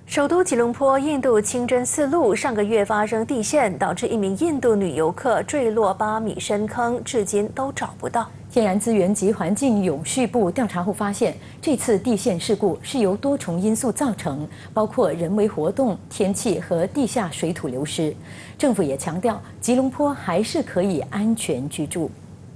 首都吉隆坡印度清真寺路上个月发生地陷，导致一名印度女游客坠落8米深坑，至今都找不到。 天然资源及环境永续部调查后发现，这次地陷事故是由多重因素造成，包括人为活动、天气和地下水土流失。政府也强调，吉隆坡还是可以安全居住。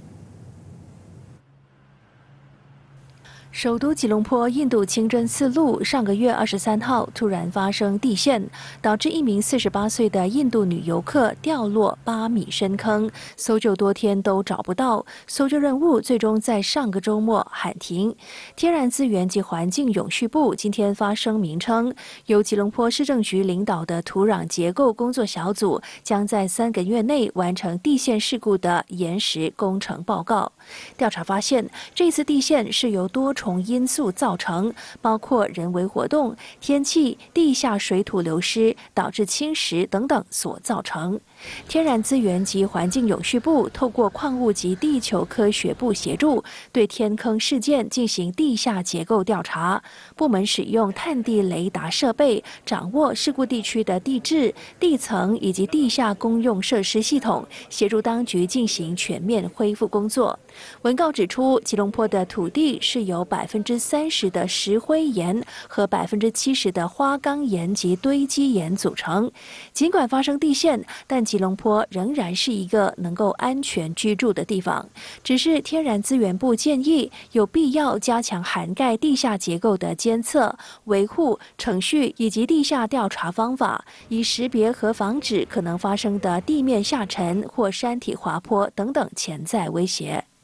首都吉隆坡印度清真寺路上个月23号突然发生地陷，导致一名48岁的印度女游客掉落8米深坑，搜救多天都找不到，搜救任务最终在上个周末喊停。天然资源及环境永续部今天发声明称，由吉隆坡市政局领导的土壤结构工作小组将在3个月内完成地陷事故的岩石工程报告。调查发现，这次地陷是由多重因素造成，包括人为活动、天气、地下水土流失导致侵蚀等等所造成。天然资源及环境永续部透过矿物及地球科学部协助，对天坑事件进行地下结构调查。部门使用探地雷达设备，掌握事故地区的地质、地层以及地下公用设施系统，协助当局进行全面恢复工作。文告指出，吉隆坡的土地是由30%的石灰岩和70%的花岗岩及堆积岩组成。尽管发生地陷，但吉隆坡仍然是一个能够安全居住的地方。只是天然资源部建议，有必要加强涵盖地下结构的监测、维护、程序以及地下调查方法，以识别和防止可能发生的地面下沉或山体滑坡等等潜在威胁。